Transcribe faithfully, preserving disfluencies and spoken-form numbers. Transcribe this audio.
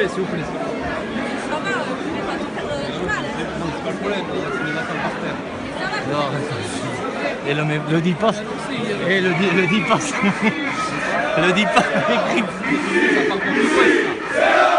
plaît, s'il vous plaît. Ça va, mais pas trop faire du mal. Non, c'est pas le problème, c'est les enfants par terre. Non, et le, le dit pas. Et le, le dit pas. Le dit pas. Ça part pour tout.